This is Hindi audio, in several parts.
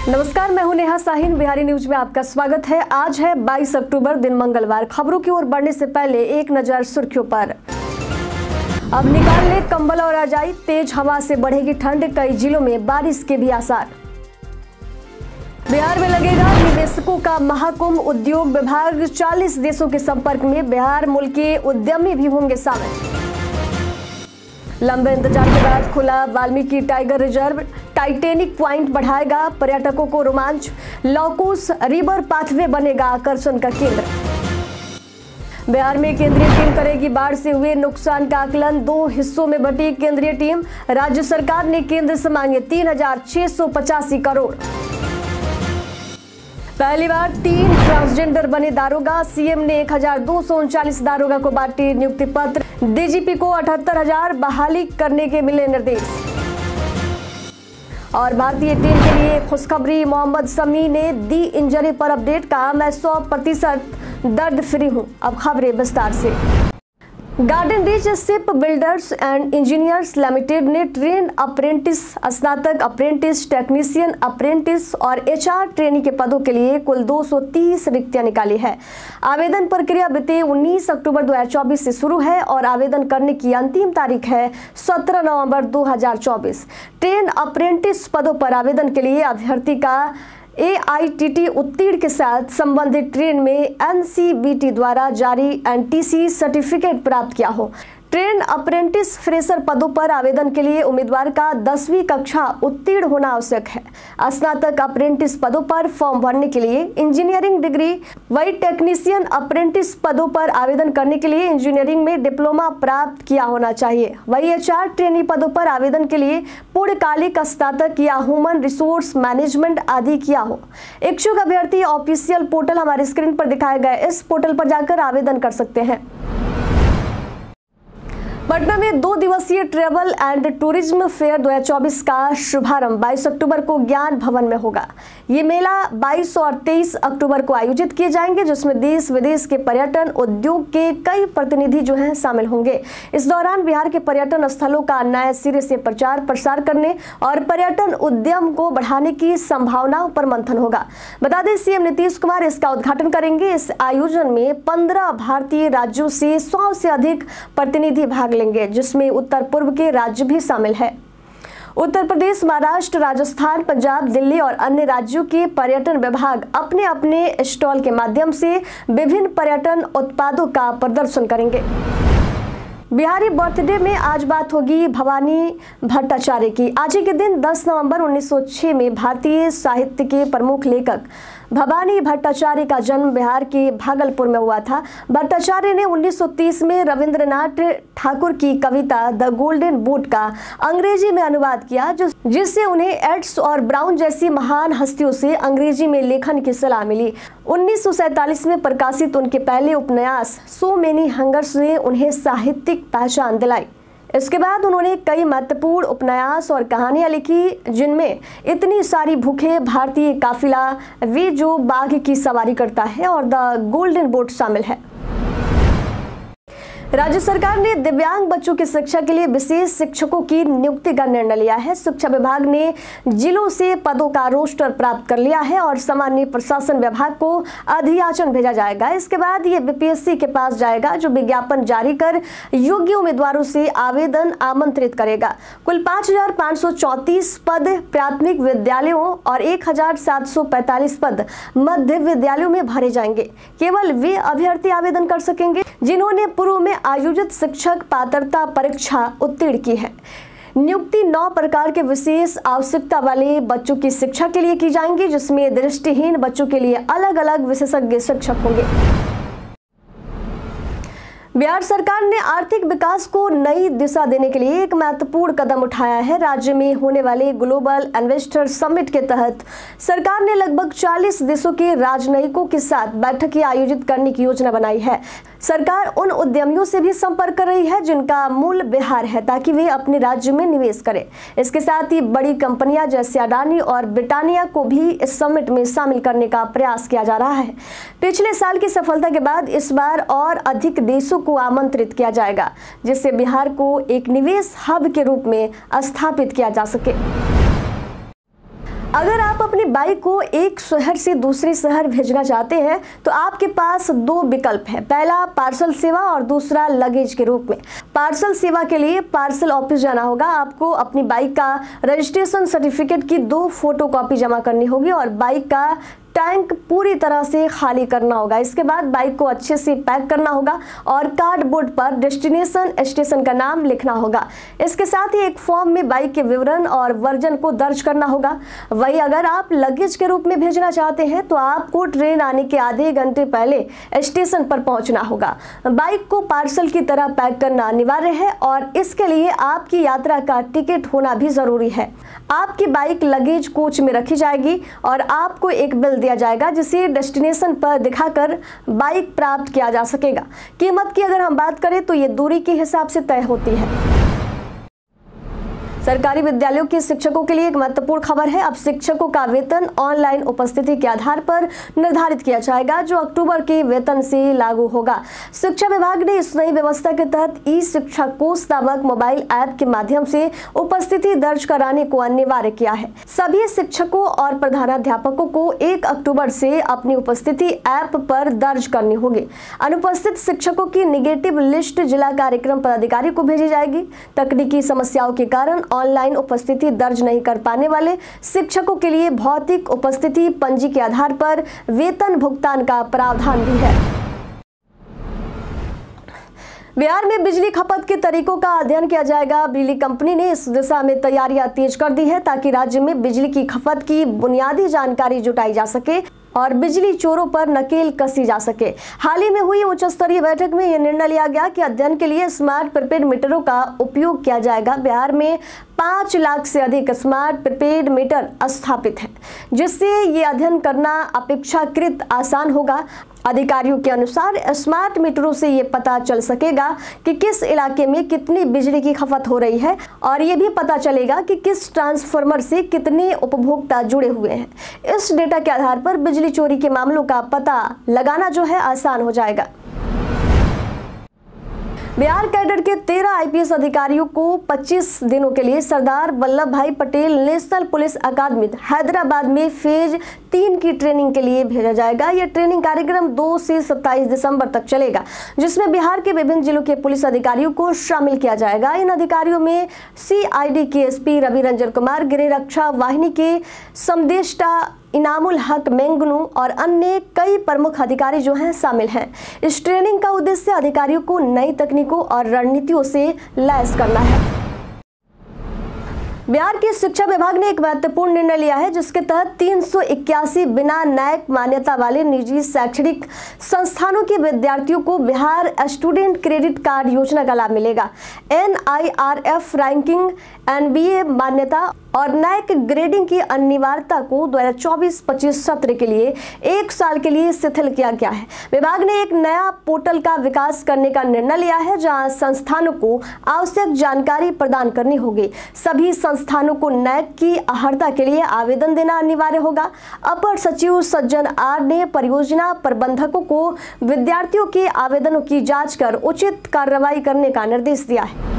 नमस्कार, मैं हूं नेहा साहिन। बिहारी न्यूज में आपका स्वागत है। आज है 22 अक्टूबर, दिन मंगलवार। खबरों की ओर बढ़ने से पहले एक नजर सुर्खियों पर। अब निकाल ले कंबल और रजाई, तेज हवा से बढ़ेगी ठंड, कई जिलों में बारिश के भी आसार। बिहार में लगेगा निवेशकों का महाकुंभ, उद्योग विभाग 40 देशों के संपर्क में, बिहार मुल्क के उद्यमी भी होंगे शामिल। लंबे इंतजार के बाद खुला Valmiki tiger reserve, Titanic point बढ़ाएगा पर्यटकों को रोमांच, लॉकूस रिवर पाथवे बनेगा आकर्षण का केंद्र। बिहार में केंद्रीय टीम करेगी बाढ़ से हुए नुकसान का आकलन, 2 हिस्सों में बटी केंद्रीय टीम। राज्य सरकार ने केंद्र से मांगे 3685 करोड़। पहली बार 3 ट्रांसजेंडर बने दारोगा, सीएम ने 1239 दारोगा को बांटे नियुक्ति पत्र। डीजीपी को 78,000 बहाली करने के मिले निर्देश। और भारतीय टीम के लिए खुशखबरी, मोहम्मद शमी ने दी इंजरी पर अपडेट, कहा मैं 100% दर्द फ्री हूं। अब खबरें विस्तार से। Garden reach ship builders and engineers limited ने ट्रेन अप्रेंटिस, स्नातक अप्रेंटिस, टेक्नीशियन अप्रेंटिस और एचआर ट्रेनी के पदों के लिए कुल 230 रिक्तियां निकाली है। आवेदन प्रक्रिया बीते 19 अक्टूबर 2024 से शुरू है और आवेदन करने की अंतिम तारीख है 17 नवंबर 2024। ट्रेन अप्रेंटिस पदों पर आवेदन के लिए अभ्यर्थी का AITT उत्तीर्ण के साथ संबंधित ट्रेन में NCBT द्वारा जारी NTC सर्टिफिकेट प्राप्त किया हो। ट्रेन अप्रेंटिस फ्रेशर पदों पर आवेदन के लिए उम्मीदवार का 10वीं कक्षा उत्तीर्ण होना आवश्यक है। स्नातक अप्रेंटिस पदों पर फॉर्म भरने के लिए इंजीनियरिंग डिग्री, वही टेक्नीशियन अप्रेंटिस पदों पर आवेदन करने के लिए इंजीनियरिंग में डिप्लोमा प्राप्त किया होना चाहिए। वही HR ट्रेनी पदों पर आवेदन के लिए पूर्णकालिक स्नातक या ह्यूमन रिसोर्स मैनेजमेंट आदि किया हो। इच्छुक अभ्यर्थी ऑफिशियल पोर्टल, हमारे स्क्रीन पर दिखाए गए इस पोर्टल पर जाकर आवेदन कर सकते हैं। पटना में 2 दिवसीय ट्रेवल एंड टूरिज्म फेयर 2024 का शुभारंभ 22 अक्टूबर को ज्ञान भवन में होगा। ये मेला 22 और 23 अक्टूबर को आयोजित किए जाएंगे, जिसमें देश विदेश के पर्यटन उद्योग के कई प्रतिनिधि जो हैं शामिल होंगे। इस दौरान बिहार के पर्यटन स्थलों का नए सिरे से प्रचार प्रसार करने और पर्यटन उद्यम को बढ़ाने की संभावनाओं पर मंथन होगा। बता दें, सीएम नीतीश कुमार इसका उद्घाटन करेंगे। इस आयोजन में 15 भारतीय राज्यों से 100 से अधिक प्रतिनिधि भाग लेंगे, जिसमें उत्तर पूर्व के राज्य भी शामिल है। उत्तर प्रदेश, महाराष्ट्र, राजस्थान, पंजाब, दिल्ली और अन्य राज्यों के पर्यटन विभाग अपने अपने स्टॉल के माध्यम से विभिन्न पर्यटन उत्पादों का प्रदर्शन करेंगे। बिहारी बर्थडे में आज बात होगी भवानी भट्टाचार्य की। आज ही के दिन 10 नवंबर 1906 में भारतीय साहित्य के प्रमुख लेखक भवानी भट्टाचार्य का जन्म बिहार के भागलपुर में हुआ था। भट्टाचार्य ने 1930 में रविंद्रनाथ ठाकुर की कविता द गोल्डन बोट का अंग्रेजी में अनुवाद किया, जिससे उन्हें एड्स और ब्राउन जैसी महान हस्तियों से अंग्रेजी में लेखन की सलाह मिली। 1947 में प्रकाशित उनके पहले उपन्यास सो मेनी हंगर्स ने उन्हें साहित्यिक पहचान दिलाई। इसके बाद उन्होंने कई महत्वपूर्ण उपन्यास और कहानियां लिखी, जिनमें इतनी सारी भूखे, भारतीय काफिला, वे जो बाघ की सवारी करता है और द गोल्डन बोट शामिल है। राज्य सरकार ने दिव्यांग बच्चों की शिक्षा के लिए विशेष शिक्षकों की नियुक्ति का निर्णय लिया है। शिक्षा विभाग ने जिलों से पदों का रोस्टर प्राप्त कर लिया है और सामान्य प्रशासन विभाग को अधियाचन भेजा जाएगा। इसके बाद ये BPSC के पास जाएगा, जो विज्ञापन जारी कर योग्य उम्मीदवारों से आवेदन आमंत्रित करेगा। कुल 5,534 पद प्राथमिक विद्यालयों और 1,745 पद मध्य विद्यालयों में भरे जाएंगे। केवल वे अभ्यर्थी आवेदन कर सकेंगे जिन्होंने पूर्व में आयोजित शिक्षक पात्रता परीक्षा उत्तीर्ण की है। नियुक्ति 9 प्रकार के विशेष आवश्यकता वाले बच्चों की शिक्षा के लिए की जाएंगी, जिसमें दृष्टिहीन बच्चों के लिए अलग अलग विशेषज्ञ शिक्षक होंगे। बिहार सरकार ने आर्थिक विकास को नई दिशा देने के लिए एक महत्वपूर्ण कदम उठाया है। राज्य में होने वाले ग्लोबल इन्वेस्टर समिट के तहत सरकार ने लगभग 40 देशों के राजनयिकों के साथ बैठकें आयोजित करने की योजना बनाई है। सरकार उन उद्यमियों से भी संपर्क कर रही है जिनका मूल बिहार है, ताकि वे अपने राज्य में निवेश करें। इसके साथ ही बड़ी कंपनियां जैसे अडानी और ब्रिटानिया को भी इस समिट में शामिल करने का प्रयास किया जा रहा है। पिछले साल की सफलता के बाद इस बार और अधिक देशों को आमंत्रित किया जाएगा, जिससे बिहार को एक निवेश हब के रूप में स्थापित किया जा सके। अगर आप अपनी बाइक को एक शहर से दूसरे शहर भेजना चाहते हैं तो आपके पास दो विकल्प है। पहला पार्सल सेवा और दूसरा लगेज के रूप में। पार्सल सेवा के लिए पार्सल ऑफिस जाना होगा। आपको अपनी बाइक का रजिस्ट्रेशन सर्टिफिकेट की 2 फोटोकॉपी जमा करनी होगी और बाइक का टैंक पूरी तरह से खाली करना होगा। इसके बाद बाइक को अच्छे से पैक करना होगा और कार्डबोर्ड पर डेस्टिनेशन स्टेशन का नाम लिखना होगा। इसके साथ ही एक फॉर्म में बाइक के विवरण और वर्जन को दर्ज करना होगा। वहीं अगर आप लगेज के रूप में भेजना चाहते हैं तो आपको ट्रेन आने के आधे घंटे पहले स्टेशन पर पहुंचना होगा। बाइक को पार्सल की तरह पैक करना अनिवार्य है और इसके लिए आपकी यात्रा का टिकट होना भी जरूरी है। आपकी बाइक लगेज कोच में रखी जाएगी और आपको एक बिल दिया जाएगा जिसे डेस्टिनेशन पर दिखाकर बाइक प्राप्त किया जा सकेगा। कीमत की अगर हम बात करें तो ये दूरी के हिसाब से तय होती है। सरकारी विद्यालयों के शिक्षकों के लिए एक महत्वपूर्ण खबर है। अब शिक्षकों का वेतन ऑनलाइन उपस्थिति के आधार पर निर्धारित किया जाएगा, जो अक्टूबर के वेतन से लागू होगा। शिक्षा विभाग ने इस नई व्यवस्था के तहत ई शिक्षा कोष नामक मोबाइल ऐप के माध्यम से उपस्थिति दर्ज कराने को अनिवार्य किया है। सभी शिक्षकों और प्रधानाध्यापकों को 1 अक्टूबर से अपनी उपस्थिति ऐप पर दर्ज करनी होगी। अनुपस्थित शिक्षकों की निगेटिव लिस्ट जिला कार्यक्रम पदाधिकारी को भेजी जाएगी। तकनीकी समस्याओं के कारण ऑनलाइन उपस्थिति दर्ज नहीं कर पाने वाले शिक्षकों के लिए भौतिक उपस्थिति पंजी के आधार पर वेतन भुगतान का प्रावधान भी है। बिहार में बिजली खपत के तरीकों का अध्ययन किया जाएगा। बिजली कंपनी ने इस दिशा में तैयारियां तेज कर दी है ताकि राज्य में बिजली की खपत की बुनियादी जानकारी जुटाई जा सके और बिजली चोरों पर नकेल कसी जा सके। हाल ही में हुई उच्च स्तरीय बैठक में यह निर्णय लिया गया कि अध्ययन के लिए स्मार्ट प्रीपेड मीटरों का उपयोग किया जाएगा। बिहार में 5 लाख से अधिक स्मार्ट प्रीपेड मीटर स्थापित हैं, जिससे ये अध्ययन करना अपेक्षाकृत आसान होगा। अधिकारियों के अनुसार स्मार्ट मीटरों से ये पता चल सकेगा कि किस इलाके में कितनी बिजली की खपत हो रही है और ये भी पता चलेगा कि किस ट्रांसफार्मर से कितने उपभोक्ता जुड़े हुए हैं। इस डेटा के आधार पर बिजली चोरी के मामलों का पता लगाना जो है आसान हो जाएगा। बिहार कैडर के 13 आईपीएस अधिकारियों को 25 दिनों के लिए Sardar Vallabh Bhai Patel national police academy Hyderabad में फेज 3 की ट्रेनिंग के लिए भेजा जाएगा। यह ट्रेनिंग कार्यक्रम 2 से 27 दिसंबर तक चलेगा, जिसमें बिहार के विभिन्न जिलों के पुलिस अधिकारियों को शामिल किया जाएगा। इन अधिकारियों में सीआईडी के एसपी रवि रंजन कुमार, गृह रक्षा वाहिनी के समदेष्टा इनामुल हक मेंगनू और अन्य कई प्रमुख अधिकारी जो हैं शामिल हैं। इस ट्रेनिंग का उद्देश्य अधिकारियों को नई तकनीकों और रणनीतियों से लैस करना है। बिहार के शिक्षा विभाग ने एक महत्वपूर्ण निर्णय लिया है, जिसके तहत 381 बिना न्यायिक मान्यता वाले निजी शैक्षणिक संस्थानों के विद्यार्थियों को बिहार स्टूडेंट क्रेडिट कार्ड योजना का लाभ मिलेगा। NIRF रैंकिंग, NBA मान्यता और न्यायिक ग्रेडिंग की अनिवार्यता को 2024-25 सत्र के लिए 1 साल के लिए शिथिल किया गया है। विभाग ने एक नया पोर्टल का विकास करने का निर्णय लिया है, जहां संस्थानों को आवश्यक जानकारी प्रदान करनी होगी। सभी संस्थानों को न्यायिक की अर्हता के लिए आवेदन देना अनिवार्य होगा। अपर सचिव सज्जन आर ने परियोजना प्रबंधकों को विद्यार्थियों के आवेदनों की जांच कर उचित कार्रवाई करने का निर्देश दिया है।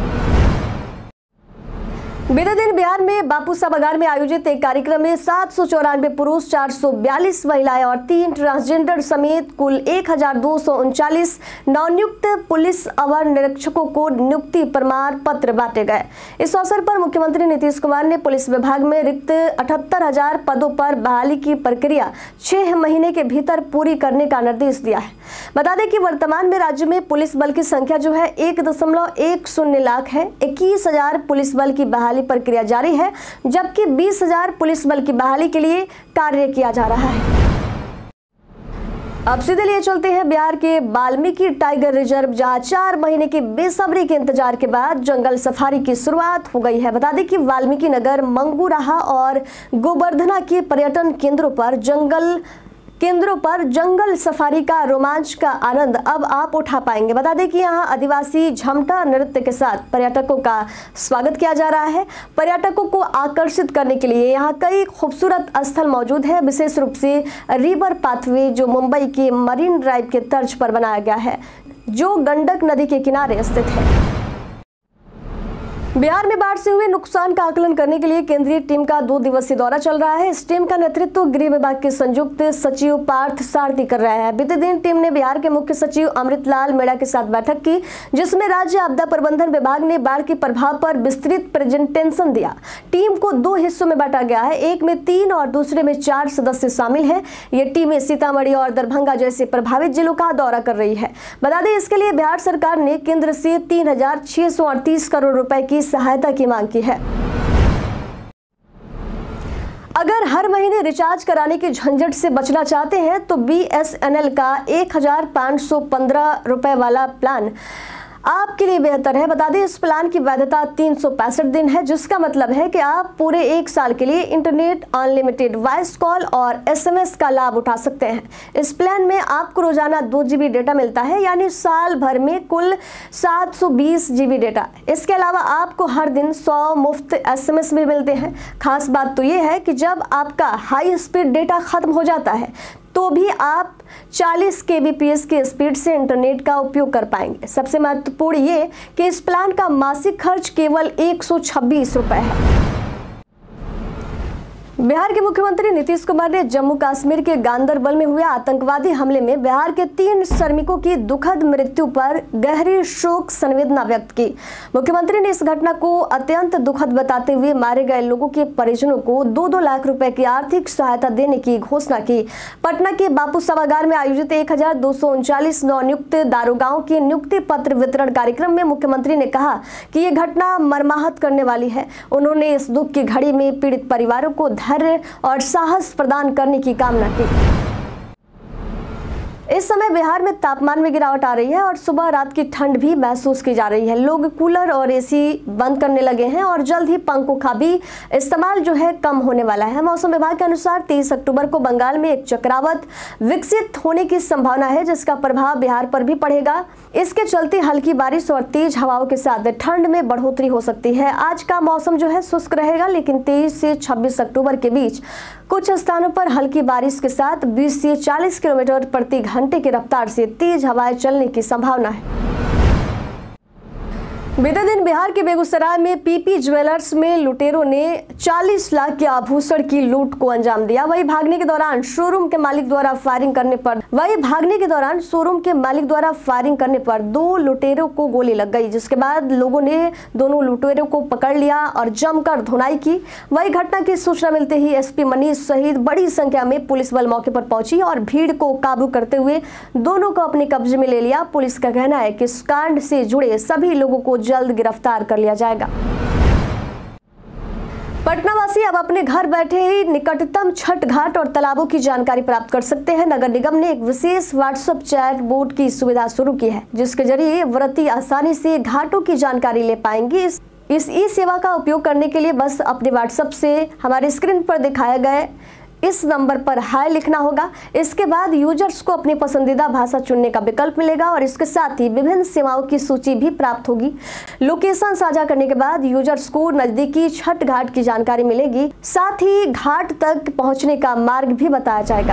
बीते दिन बिहार में बापू सभागार में आयोजित एक कार्यक्रम में 794 पुरुष, 442 महिलाएं और 3 ट्रांसजेंडर समेत कुल 1239 नवनियुक्त पुलिस अवर निरीक्षकों को नियुक्ति प्रमाण पत्र बांटे गए। इस अवसर पर मुख्यमंत्री नीतीश कुमार ने पुलिस विभाग में रिक्त 78,000 पदों पर बहाली की प्रक्रिया 6 महीने के भीतर पूरी करने का निर्देश दिया है। बता दें कि वर्तमान में राज्य में पुलिस बल की संख्या जो है 1.10 लाख है। 21,000 पुलिस बल की बहाली प्रक्रिया जारी है, जबकि 20,000 पुलिस बल की बहाली के लिए कार्य किया जा रहा है। अब सीधे लिए चलते हैं बिहार के वाल्मीकि टाइगर रिजर्व, जहां 4 महीने की बेसब्री के इंतजार के बाद जंगल सफारी की शुरुआत हो गई है। बता दें कि वाल्मीकि नगर, मंगूराहा और गोवर्धना के पर्यटन केंद्रों पर जंगल सफारी का रोमांच का आनंद अब आप उठा पाएंगे। बता दें कि यहाँ आदिवासी झमटा नृत्य के साथ पर्यटकों का स्वागत किया जा रहा है। पर्यटकों को आकर्षित करने के लिए यहाँ कई खूबसूरत स्थल मौजूद है, विशेष रूप से रिवर पाथवे जो मुंबई के मरीन ड्राइव के तर्ज पर बनाया गया है, जो गंडक नदी के किनारे स्थित है। बिहार में बाढ़ से हुए नुकसान का आकलन करने के लिए केंद्रीय टीम का 2 दिवसीय दौरा चल रहा है। इस टीम का नेतृत्व गृह विभाग के संयुक्त सचिव पार्थ सारथी कर रहे हैं। बीते दिन टीम ने बिहार के मुख्य सचिव अमृतलाल मीणा के साथ बैठक की, जिसमें राज्य आपदा प्रबंधन विभाग ने बाढ़ के प्रभाव पर विस्तृत प्रेजेंटेशन दिया। टीम को 2 हिस्सों में बांटा गया है, एक में 3 और दूसरे में 4 सदस्य शामिल हैं। ये टीमें सीतामढ़ी और दरभंगा जैसे प्रभावित जिलों का दौरा कर रही है। बता दें, इसके लिए बिहार सरकार ने केंद्र से 3,638 करोड़ रुपए की सहायता की मांग की है। अगर हर महीने रिचार्ज कराने की झंझट से बचना चाहते हैं तो BSNL का 1,515 रुपए वाला प्लान आपके लिए बेहतर है। बता दें, इस प्लान की वैधता 365 दिन है, जिसका मतलब है कि आप पूरे 1 साल के लिए इंटरनेट, अनलिमिटेड वॉइस कॉल और SMS का लाभ उठा सकते हैं। इस प्लान में आपको रोजाना 2 GB डेटा मिलता है, यानी साल भर में कुल 720 GB डेटा। इसके अलावा आपको हर दिन 100 मुफ्त SMS भी मिलते हैं। खास बात तो ये है कि जब आपका हाई स्पीड डेटा खत्म हो जाता है तो भी आप 40 kbps की स्पीड से इंटरनेट का उपयोग कर पाएंगे। सबसे महत्वपूर्ण ये कि इस प्लान का मासिक खर्च केवल 126 रुपए है। बिहार के मुख्यमंत्री नीतीश कुमार ने जम्मू कश्मीर के गांदरबल में हुए आतंकवादी हमले में बिहार के 3 श्रमिकों की दुखद मृत्यु पर गहरी शोक संवेदना व्यक्त की। मुख्यमंत्री ने इस घटना को अत्यंत दुखद बताते हुए मारे गए लोगों के परिजनों को 2-2 लाख रुपए की आर्थिक सहायता देने की घोषणा की। पटना के बापू सभागार में आयोजित 1,239 नवनियुक्त दारोगाओं के नियुक्ति पत्र वितरण कार्यक्रम में मुख्यमंत्री ने कहा कि ये घटना मर्माहत करने वाली है। उन्होंने इस दुख की घड़ी में पीड़ित परिवारों को धैर्य और साहस प्रदान करने की कामना की। इस समय बिहार में तापमान में गिरावट आ रही है और सुबह रात की ठंड भी महसूस की जा रही है। लोग कूलर और AC बंद करने लगे हैं और जल्द ही पंखों का भी इस्तेमाल जो है कम होने वाला है। मौसम विभाग के अनुसार 30 अक्टूबर को बंगाल में एक चक्रवात विकसित होने की संभावना है, जिसका प्रभाव बिहार पर भी पड़ेगा। इसके चलते हल्की बारिश और तेज हवाओं के साथ ठंड में बढ़ोतरी हो सकती है। आज का मौसम जो है शुष्क रहेगा, लेकिन 23 से 26 अक्टूबर के बीच कुछ स्थानों पर हल्की बारिश के साथ 20 से 40 किलोमीटर प्रति घंटे की रफ्तार से तेज हवाएं चलने की संभावना है। बीते दिन बिहार के बेगूसराय में PP ज्वेलर्स में लुटेरों ने 40 लाख के आभूषण की लूट को अंजाम दिया। वहीं भागने के दौरान शोरूम के मालिक द्वारा फायरिंग करने पर 2 लुटेरों को गोली लग गई, जिसके बाद लोगों ने दोनों लुटेरों को पकड़ लिया और जमकर धुनाई की। वहीं घटना की सूचना मिलते ही SP मनीष सहित बड़ी संख्या में पुलिस बल मौके पर पहुंची और भीड़ को काबू करते हुए दोनों को अपने कब्जे में ले लिया। पुलिस का कहना है कि इस कांड से जुड़े सभी लोगों को जल्द गिरफ्तार कर लिया जाएगा। पटनावासी अब अपने घर बैठे ही निकटतम छठ घाट और तालाबों की जानकारी प्राप्त कर सकते हैं। नगर निगम ने एक विशेष WhatsApp चैट बोर्ड की सुविधा शुरू की है, जिसके जरिए व्रती आसानी से घाटों की जानकारी ले पाएंगे। इस ई-सेवा का उपयोग करने के लिए बस अपने WhatsApp से हमारे स्क्रीन पर दिखाए गए इस नंबर पर हाय लिखना होगा। इसके बाद यूजर्स को अपनी पसंदीदा भाषा चुनने का विकल्प मिलेगा और इसके साथ ही विभिन्न सेवाओं की सूची भी प्राप्त होगी। लोकेशन साझा करने के बाद यूजर्स को नजदीकी छठ घाट की जानकारी मिलेगी, साथ ही घाट तक पहुंचने का मार्ग भी बताया जाएगा।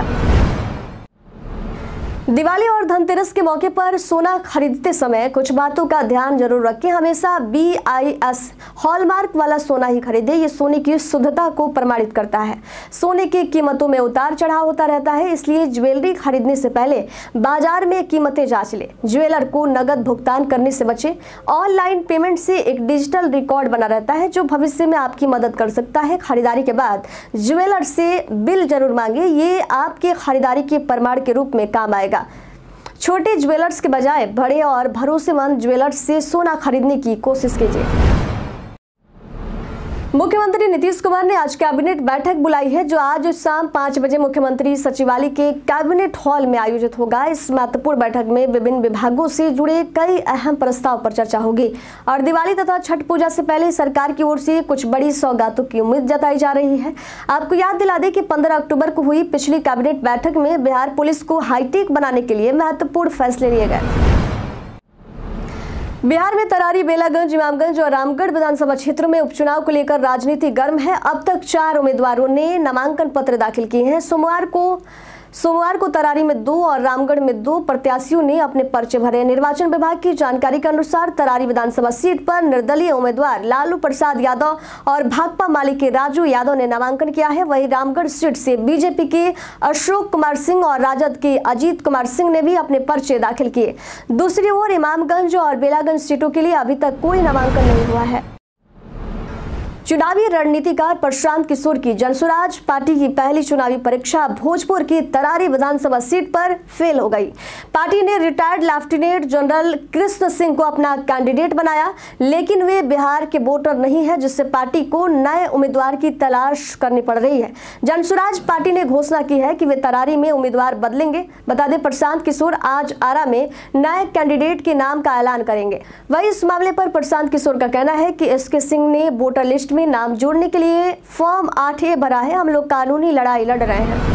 दिवाली और धनतेरस के मौके पर सोना खरीदते समय कुछ बातों का ध्यान जरूर रखें। हमेशा BIS हॉलमार्क वाला सोना ही खरीदें। ये सोने की शुद्धता को प्रमाणित करता है। सोने की कीमतों में उतार चढ़ाव होता रहता है, इसलिए ज्वेलरी खरीदने से पहले बाजार में कीमतें जांच लें। ज्वेलर को नगद भुगतान करने से बचें। ऑनलाइन पेमेंट से एक डिजिटल रिकॉर्ड बना रहता है, जो भविष्य में आपकी मदद कर सकता है। खरीदारी के बाद ज्वेलर से बिल जरूर मांगे, ये आपके खरीदारी के प्रमाण के रूप में काम आएगा। छोटे ज्वेलर्स के बजाय बड़े और भरोसेमंद ज्वेलर्स से सोना खरीदने की कोशिश कीजिए। मुख्यमंत्री नीतीश कुमार ने आज कैबिनेट बैठक बुलाई है, जो आज शाम 5 बजे मुख्यमंत्री सचिवालय के कैबिनेट हॉल में आयोजित होगा। इस महत्वपूर्ण बैठक में विभिन्न विभागों से जुड़े कई अहम प्रस्ताव पर चर्चा होगी और दिवाली तथा छठ पूजा से पहले सरकार की ओर से कुछ बड़ी सौगातों की उम्मीद जताई जा रही है। आपको याद दिला दें कि 15 अक्टूबर को हुई पिछली कैबिनेट बैठक में बिहार पुलिस को हाईटेक बनाने के लिए महत्वपूर्ण फैसले लिए गए। बिहार में तरारी, बेलागंज, इमामगंज और रामगढ़ विधानसभा क्षेत्रों में उपचुनाव को लेकर राजनीति गर्म है। अब तक 4 उम्मीदवारों ने नामांकन पत्र दाखिल किए हैं। सोमवार को सोमवार को तरारी में 2 और रामगढ़ में 2 प्रत्याशियों ने अपने पर्चे भरे। निर्वाचन विभाग की जानकारी के अनुसार तरारी विधानसभा सीट पर निर्दलीय उम्मीदवार लालू प्रसाद यादव और भाकपा माले के राजू यादव ने नामांकन किया है। वहीं रामगढ़ सीट से बीजेपी के अशोक कुमार सिंह और राजद के अजीत कुमार सिंह ने भी अपने पर्चे दाखिल किए। दूसरी ओर इमामगंज और बेलागंज सीटों के लिए अभी तक कोई नामांकन नहीं हुआ है। चुनावी रणनीतिकार प्रशांत किशोर की जनसुराज पार्टी की पहली चुनावी परीक्षा भोजपुर की तरारी विधानसभा सीट पर फेल हो गई। पार्टी ने retired lieutenant general Krishna Singh को अपना कैंडिडेट बनाया, लेकिन वे बिहार के वोटर नहीं है, जिससे पार्टी को नए उम्मीदवार की तलाश करनी पड़ रही है। जनसुराज पार्टी ने घोषणा की है कि वे तरारी में उम्मीदवार बदलेंगे। बता दें, प्रशांत किशोर आज आरा में नए कैंडिडेट के नाम का ऐलान करेंगे। वहीं इस मामले पर प्रशांत किशोर का कहना है कि एसके सिंह ने वोटर लिस्ट में नाम जोड़ने के लिए फॉर्म 8A भरा है। हम लोग कानूनी लड़ाई लड़ रहे हैं।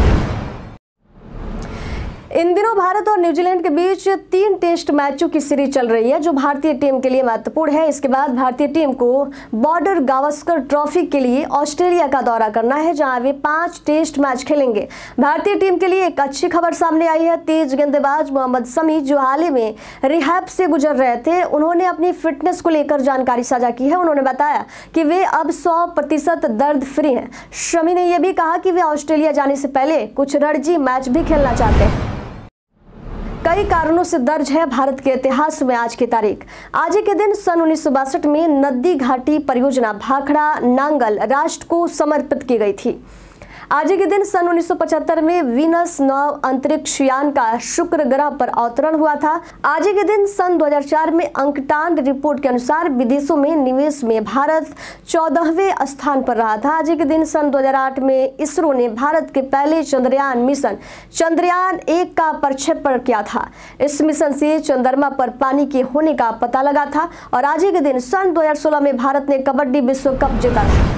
इन दिनों भारत और न्यूजीलैंड के बीच 3 टेस्ट मैचों की सीरीज चल रही है, जो भारतीय टीम के लिए महत्वपूर्ण है। इसके बाद भारतीय टीम को बॉर्डर गावस्कर ट्रॉफी के लिए ऑस्ट्रेलिया का दौरा करना है, जहां वे 5 टेस्ट मैच खेलेंगे। भारतीय टीम के लिए एक अच्छी खबर सामने आई है। तेज गेंदबाज मोहम्मद शमी, जो हाल ही में रिहैब से गुजर रहे थे, उन्होंने अपनी फिटनेस को लेकर जानकारी साझा की है। उन्होंने बताया कि वे अब 100% दर्द फ्री हैं। शमी ने यह भी कहा कि वे ऑस्ट्रेलिया जाने से पहले कुछ रणजी मैच भी खेलना चाहते हैं। कई कारणों से दर्ज है भारत के इतिहास में आज की तारीख। आज ही के दिन सन 1962 में नदी घाटी परियोजना भाखड़ा नांगल राष्ट्र को समर्पित की गई थी। आज ही के दिन सन 1975 में वीनस 9 अंतरिक्ष यान का शुक्र ग्रह पर अवतरण हुआ था। आज ही के दिन सन 2004 में अंकटांड रिपोर्ट के अनुसार विदेशों में निवेश में भारत 14वें स्थान पर रहा था। आज ही के दिन सन 2008 में इसरो ने भारत के पहले चंद्रयान मिशन चंद्रयान 1 का प्रक्षेपण किया था। इस मिशन से चंद्रमा पर पानी के होने का पता लगा था। और आज ही के दिन सन 2016 में भारत ने कबड्डी विश्व कप जीता था।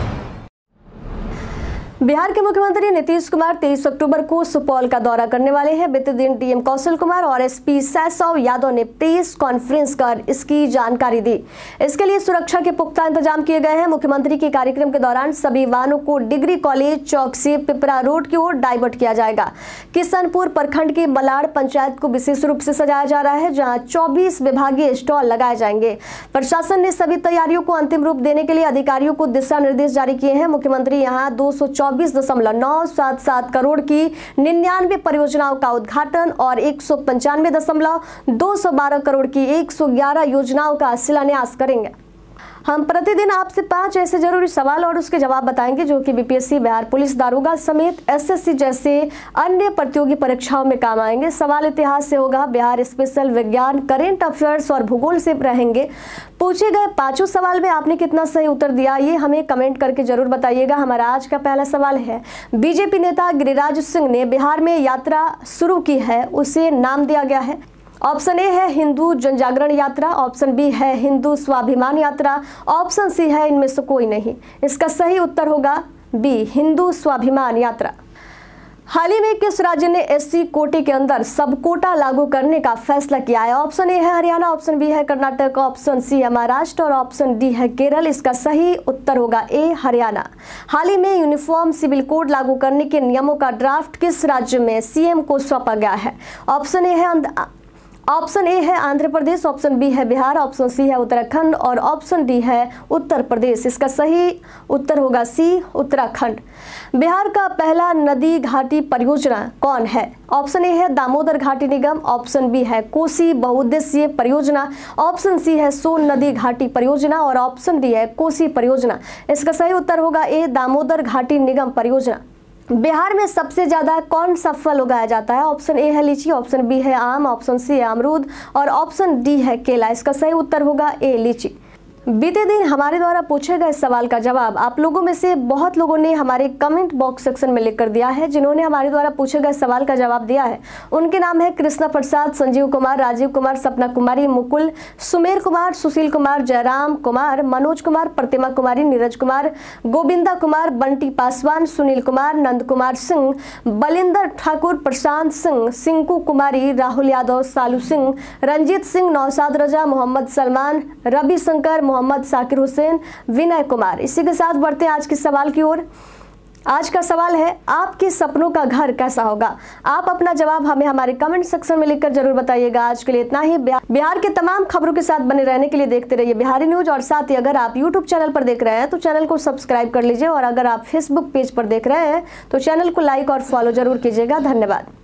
बिहार के मुख्यमंत्री नीतीश कुमार 23 अक्टूबर को सुपौल का दौरा करने वाले हैं। बीते दिन डीएम कौशल कुमार और एसपी शैशव यादव ने प्रेस कॉन्फ्रेंस कर इसकी जानकारी दी। इसके लिए सुरक्षा के पुख्ता इंतजाम किए गए हैं। मुख्यमंत्री के कार्यक्रम के दौरान सभी वाहनों को डिग्री कॉलेज चौक से पिपरा रोड की ओर डाइवर्ट किया जाएगा। किशनपुर प्रखंड के मलाड़ पंचायत को विशेष रूप से सजाया जा रहा है, जहाँ 24 विभागीय स्टॉल लगाए जाएंगे। प्रशासन ने सभी तैयारियों को अंतिम रूप देने के लिए अधिकारियों को दिशा निर्देश जारी किए हैं। मुख्यमंत्री यहाँ 224.977 करोड़ की 99 परियोजनाओं का उद्घाटन और 195.212 करोड़ की 111 योजनाओं का शिलान्यास करेंगे। हम प्रतिदिन आपसे 5 ऐसे जरूरी सवाल और उसके जवाब बताएंगे, जो कि बीपीएससी, बिहार पुलिस दारोगा समेत एसएससी जैसे अन्य प्रतियोगी परीक्षाओं में काम आएंगे। सवाल इतिहास से होगा, बिहार स्पेशल, विज्ञान, करेंट अफेयर्स और भूगोल से रहेंगे। पूछे गए 5 सवाल में आपने कितना सही उत्तर दिया, ये हमें कमेंट करके जरूर बताइएगा। हमारा आज का पहला सवाल है, बीजेपी नेता गिरिराज सिंह ने बिहार में यात्रा शुरू की है, उसे नाम दिया गया है। ऑप्शन ए है हिंदू जनजागरण यात्रा, ऑप्शन बी है हिंदू स्वाभिमान यात्रा, ऑप्शन सी है इनमें से कोई नहीं। इसका सही उत्तर होगा बी, हिंदू स्वाभिमान यात्रा। हाल ही में किस राज्य ने एससी कोटे के अंदर सब कोटा लागू करने का फैसला किया है? ऑप्शन ए है हरियाणा, ऑप्शन बी है कर्नाटक, ऑप्शन सी है महाराष्ट्र और ऑप्शन डी है केरल। इसका सही उत्तर होगा ए, हरियाणा। हाल ही में यूनिफॉर्म सिविल कोड लागू करने के नियमों का ड्राफ्ट किस राज्य में सीएम को सौंपा गया है? ऑप्शन ए है आंध्र प्रदेश, ऑप्शन बी है बिहार, ऑप्शन सी है उत्तराखंड और ऑप्शन डी है उत्तर प्रदेश। इसका सही उत्तर होगा सी, उत्तराखंड। बिहार का पहला नदी घाटी परियोजना कौन है? ऑप्शन ए है दामोदर घाटी निगम, ऑप्शन बी है कोसी बहुउद्देशीय परियोजना, ऑप्शन सी है सोन नदी घाटी परियोजना और ऑप्शन डी है कोसी परियोजना। इसका सही उत्तर होगा ए, दामोदर घाटी निगम परियोजना। बिहार में सबसे ज्यादा कौन सा फल उगाया जाता है? ऑप्शन ए है लीची, ऑप्शन बी है आम, ऑप्शन सी है अमरूद और ऑप्शन डी है केला। इसका सही उत्तर होगा ए, लीची। बीते दिन हमारे द्वारा पूछे गए सवाल का जवाब आप लोगों में से बहुत लोगों ने हमारे कमेंट बॉक्स सेक्शन में लिख कर दिया है। जिन्होंने हमारे द्वारा पूछे गए सवाल का जवाब दिया है उनके नाम है कृष्णा प्रसाद, संजीव कुमार, राजीव कुमार, सपना कुमारी, मुकुल, सुमेर कुमार, सुशील कुमार, जयराम कुमार, मनोज कुमार, प्रतिमा कुमारी, नीरज कुमार, गोविंदा कुमार, बंटी पासवान, सुनील कुमार, नंद कुमार सिंह, बलिंदर ठाकुर, प्रशांत सिंह, सिंकू कुमारी, राहुल यादव, सालू सिंह, रंजीत सिंह, नौशाद रजा, मोहम्मद सलमान, रवि शंकर, मोहम्मद साकिर हुसैन, विनय कुमार। इसी के साथ बढ़ते हैं आज के सवाल की ओर। आज का सवाल है, आपके सपनों का घर कैसा होगा? आप अपना जवाब हमें हमारे कमेंट सेक्शन में लिखकर जरूर बताइएगा। आज के लिए इतना ही। बिहार के तमाम खबरों के साथ बने रहने के लिए देखते रहिए बिहारी न्यूज। और साथ ही अगर आप यूट्यूब चैनल पर देख रहे हैं तो चैनल को सब्सक्राइब कर लीजिए, और अगर आप फेसबुक पेज पर देख रहे हैं तो चैनल को लाइक और फॉलो जरूर कीजिएगा। धन्यवाद।